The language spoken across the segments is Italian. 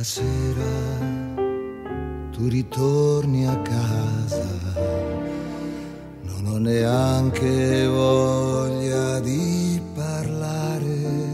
sera tu ritorni a casa, non ho neanche voglia di parlare.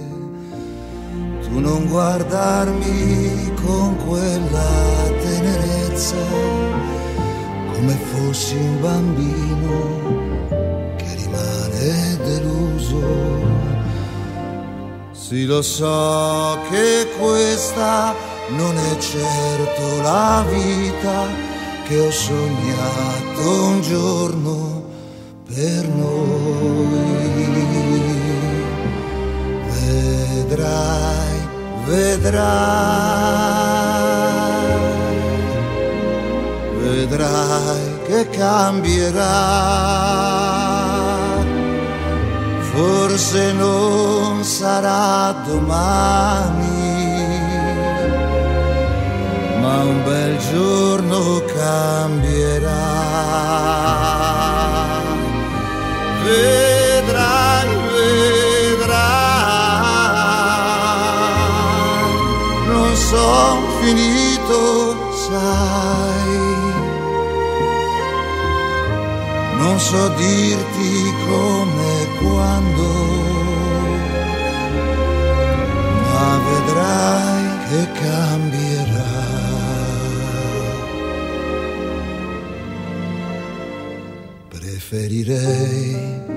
Tu non guardarmi con quella tenerezza, come fossi un bambino che rimane deluso. Sì, lo so che questa non è certo la vita che ho sognato un giorno per noi. Vedrai, vedrai, vedrai che cambierà. Forse non sarà domani, ma un bel giorno cambierà. Vedrai, vedrai, non son finito, sai, non so dirti come e quando, ma vedrai che cambierà. Preferirei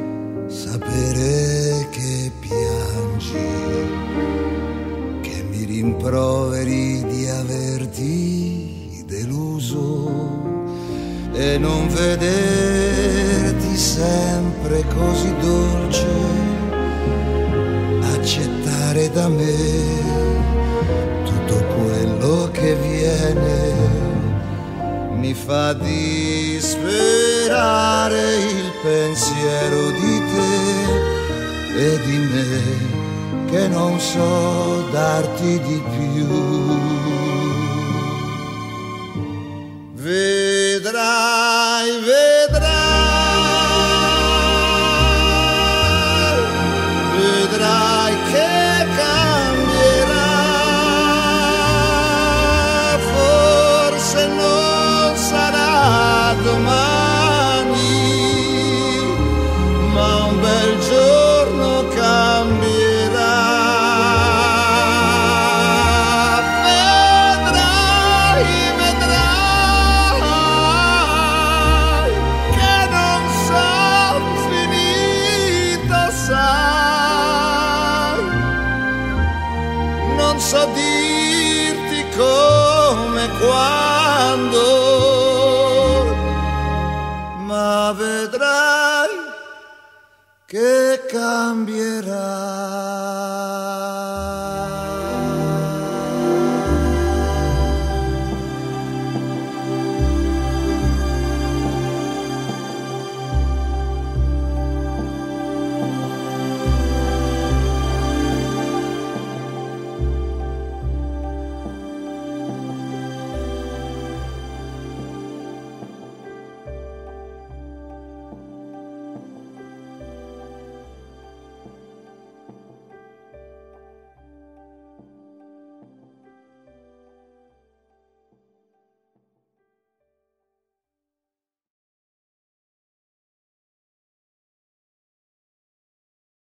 sapere che piangi, che mi rimproveri di averti deluso e non vederti sempre così dolce, accettare da me tutto quello che viene. Mi fa disperare il pensiero di te e di me, che non so darti di più. Vedrai, vedrai, vedrai che cambierà. Forse non sarà domani, ma un bel giorno cambierà. Non so dirti come e quando, ma vedrai che cambierà.